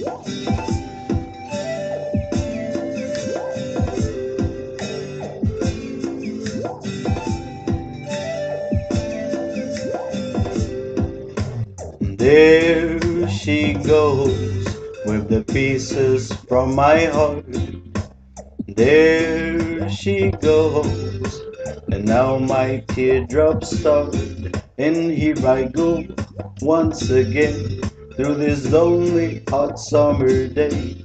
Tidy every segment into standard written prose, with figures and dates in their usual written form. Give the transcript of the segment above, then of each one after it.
There she goes with the pieces from my heart. There she goes, and now my teardrops start. And here I go once again through this lonely hot summer day.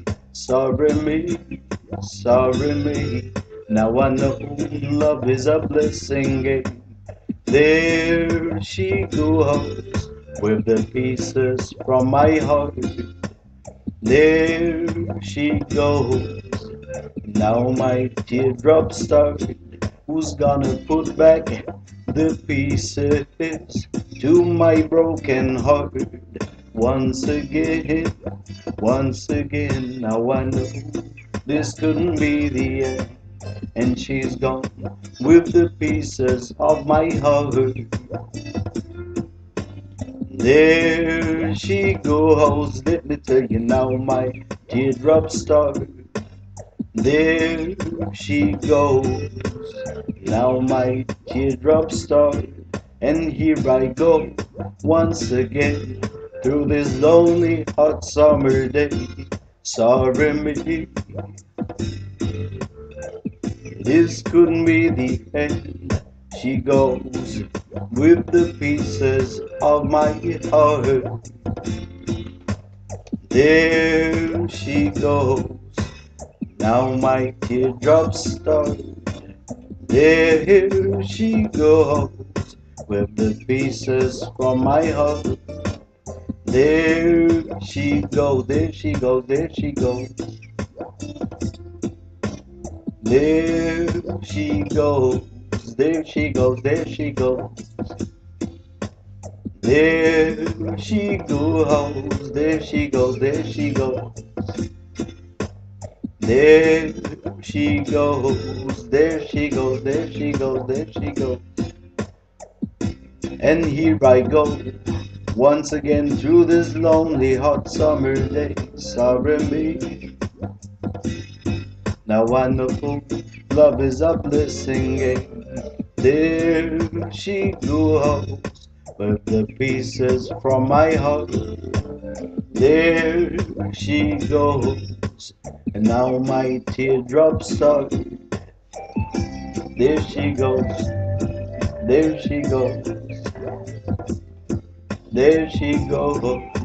Sorry me. Now I know love is a blessing game. There she goes with the pieces from my heart. There she goes. Now my teardrops start. Who's gonna put back the pieces to my broken heart? Once again, once again. Now I know this couldn't be the end. And she's gone with the pieces of my heart. There she goes, let me tell you now, my teardrops start. There she goes, now my teardrops start. And here I go once again through this lonely hot summer day. Sorry me, this couldn't be the end. She goes with the pieces of my heart. There she goes, now my teardrops start. There she goes with the pieces from my heart. There she goes, there she goes, there she goes. There she goes, there she goes, there she goes. There she goes, there she goes, there she goes. There she goes, there she goes, there she goes, there she goes. And here I go once again through this lonely hot summer day. Sorry me. Now I know love is a blessing game. There she goes with the pieces from my heart. There she goes, and now my teardrops start. There she goes, there she goes, there she goes.